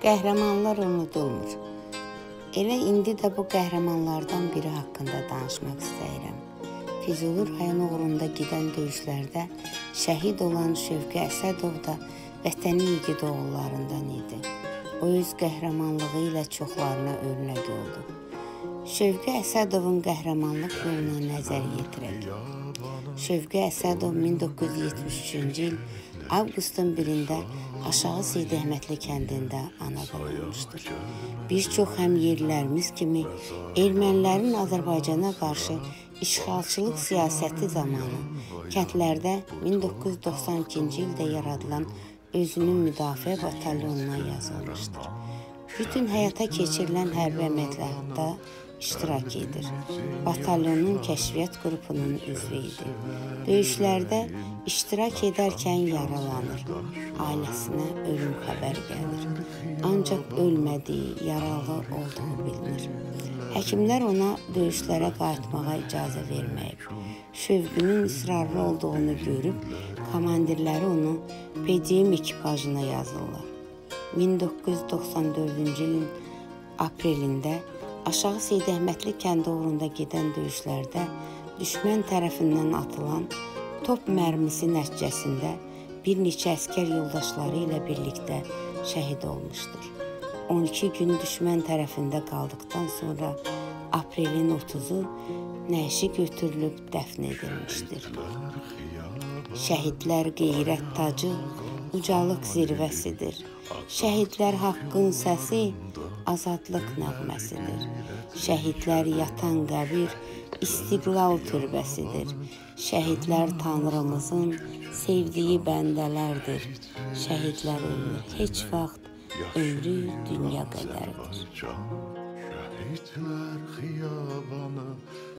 Qəhrəmanlar unudulmur. Elə indi də bu qəhrəmanlardan biri haqqında danışmaq istəyirəm. Füzuli rayonu uğrunda gedən döyüşlərdə şəhid olan Şövqi Əsədov da vətənin igid oğullarından idi. O öz qəhrəmanlığı ilə çoxlarına örnək oldu. Şövqi Əsədovun qəhrəmanlıq yoluna nəzər yetirək. Şövqi Əsədov 1973-cü il avqustun 1-də Aşağı Seyid Əhmədli kəndində anadan olmuşdur. Bir çox həmyerlilərimiz kimi ermənilərin Azərbaycana qarşı işğalçılıq siyasəti zamanı kəndlərdə 1992-ci ildə yaradılan özünün müdafiə batalyonuna yazılmışdır. Bütün həyata keçirilən hərbi əməliyyatda iştirak edir. Batalyonun kəşfiyyat qrupunun üzvü idi. Döyüşlərdə iştirak edərkən yaralanır. Ailəsinə ölüm xəbər gəlir. Ancaq ölmədiyi, yaralı olduğu bilinir. Həkimlər ona döyüşlərə qayıtmağa icazə verməyib. Şövqünün israrlı olduğunu görüb, komandirləri onu PCM ekipajına yazırlar. 1994-cü ilin aprelində Aşağı Seyid Əhmədli kəndi uğrunda gedən döyüşlərdə düşmən tərəfindən atılan top mərmisi nəticəsində bir neçə əskər yoldaşları ilə birlikdə şəhid olmuşdur. 12 gün düşmən tərəfində qaldıqdan sonra aprelin 30-u nəşi götürülüb dəfn edilmişdir. Şəhidlər qeyrət tacı, ucalıq zirvəsidir. Şəhidlər haqqın səsi, azadlıq nəğməsidir. Şəhidlər yatan qəbir, istiqlal türbəsidir. Şəhidlər Tanrımızın sevdiyi bəndələrdir. Şəhidlər ölmür heç vaxt, ömrü dünya qədərdir. Şəhidlər